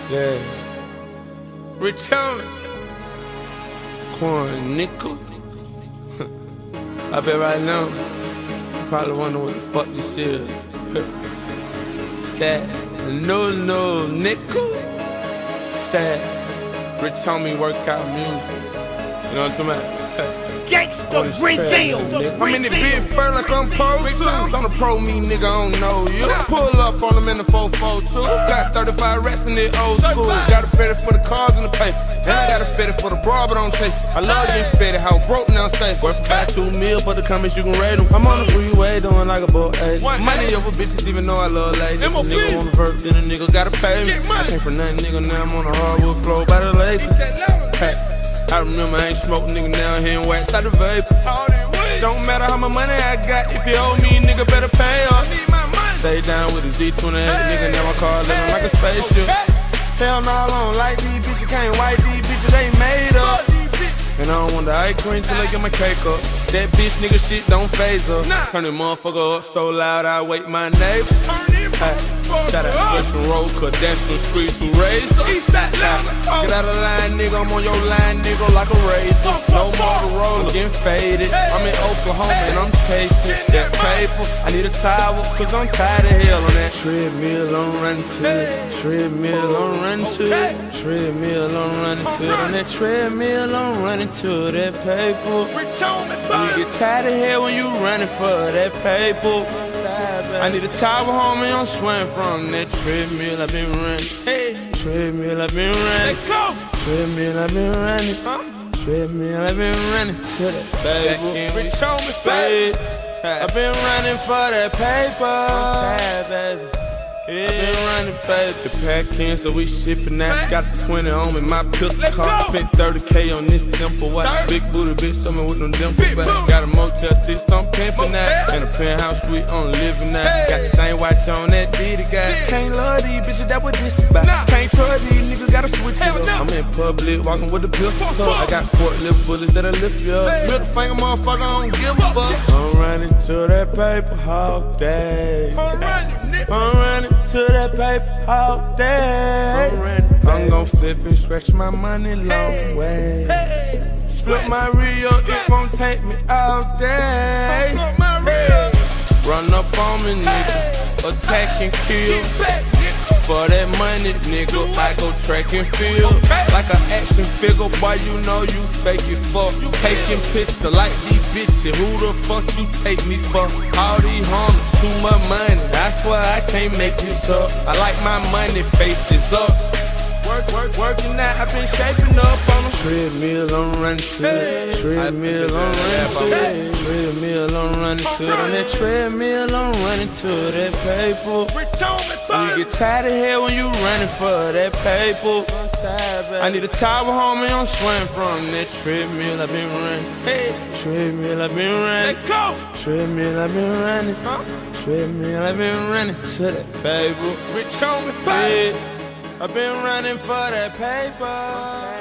Yeah. Rich on it. Corn nickel. I bet right now, you probably wonder what the fuck this is. Stat. No nickel. Stat. Rich homie workout music. You know what I'm talking about? Gangsta Brazil. I'm in the big fur like I'm pro too. I'm the pro me nigga, I don't know you. Pull up on them in the 442. Got 35 rats in the old school. Got a fetty for the cars and the paper. And I got a fetty for the bra, but don't chase it. I love getting fetty, how broke now safe. Worth about 2 mil for the comments, you can rate them. I'm on the freeway doing like a bull eight. Money over bitches, even though I love ladies. If a nigga wanna verb, then a nigga gotta pay me. I came from nothing, nigga, now I'm on the hardwood floor by the lake. I remember I ain't smoking, nigga, now here and wax out the vape. Don't matter how much money I got, if you owe me, nigga, better pay up. Stay down with a Z28, nigga, now my car living like a spaceship. Hell no, I don't like these bitches, can't white these bitches, they made up. And I don't want the ice cream till I get my cake up. That bitch nigga shit don't phase up. Turn the motherfucker up so loud I wake my neighbor. Shout out to Western Road, cause that's the streets who raised up. Get out of line, nigga, I'm on your line, nigga, like a razor. No more to roll, getting faded. I'm in Oklahoma and I'm chasing that paper. I need a towel, cause I'm tired of hell on that treadmill, I'm running to it. Treadmill, I'm running to it. Treadmill, I'm running to it. On that treadmill, I'm running to that paper. You get tired of hell when you running for that paper. I need a towel, homie, I'm sweating from that treadmill I've been running. Hey, treadmill I've been running. Treadmill I've been running. Treadmill I've been running to that paper. Rich on me, baby. I've been running for that paper. I'm tired, baby. I've been running, baby. The pack in, so we shipping out. Got the 20 on me, my pistol car. Spent 30K on this simple watch. Big booty bitch, something with them dimples back. Got a Motel 6, I'm pimping that. And a penthouse suite, I'm living that. Got the same watch on that Diddy guy. Can't love these bitches, that what this about. Can't trust these niggas, gotta switch it up. I'm in public, walking with the pistol. I got forklift bullets that'll lift you up. Middle finger, motherfucker, I don't give a fuck. I'm running to that paper all day. I'm running to that paper all day. I'm gon' flip and scratch my money long way. Split my Rio, it won't take me all day. Run up on me, nigga, attack and kill. For that money, nigga, I go track and field. Like an action figure, boy, you know you fake it fuck. Taking pictures like these bitches, who the fuck you take me for? All these homies, too much money, I swear I can't make this up. I like my money faces up. Working out, I've been shaping up on them. Treadmill, I'm running to it. Treadmill, I'm running to it. Treadmill, I'm running to it. On that treadmill, I'm running to that paper. You get tired of hell when you running for that paper. I need a towel, homie, I'm sweating from that treadmill I've been running. Treadmill, I've been running. Treadmill, I've been running. Treadmill, I've been running to that paper. Rich on me, I've been running for that paper.